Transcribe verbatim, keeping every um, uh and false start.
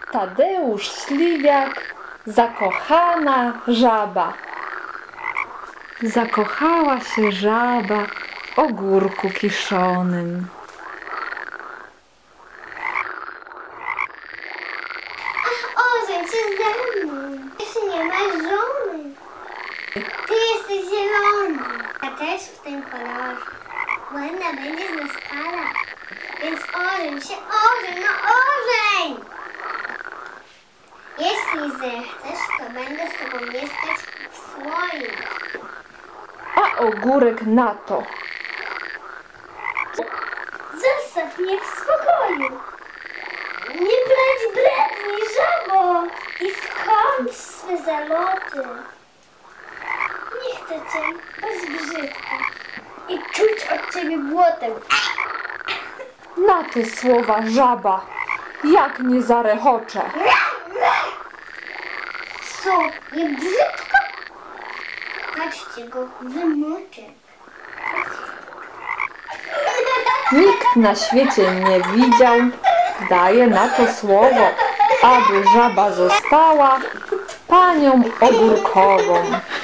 Tadeusz Śliwiak, zakochana żaba. Zakochała się żaba w ogórku kiszonym. Ach, ożeń się ze mną. Jeszcze nie masz żony. Ty jesteś zielony. Ja też w tym kolorze. Ładna będzie z nas para. Więc ożeń się, ożeń, no ożeń! Jeśli zechcesz, to będę z tobą mieszkać w słoju. A ogórek na to: Zostaw mnie w spokoju. Nie brać bredni, żabo, i skończ swe zaloty. Nie chcę cię bez brzydka i czuć od ciebie błotem. Na te słowa żaba jak nie zarechocze. Co, nie brzydko? Patrzcie go, wymoczę. Nikt na świecie nie widział, daje na to słowo, aby żaba została panią ogórkową.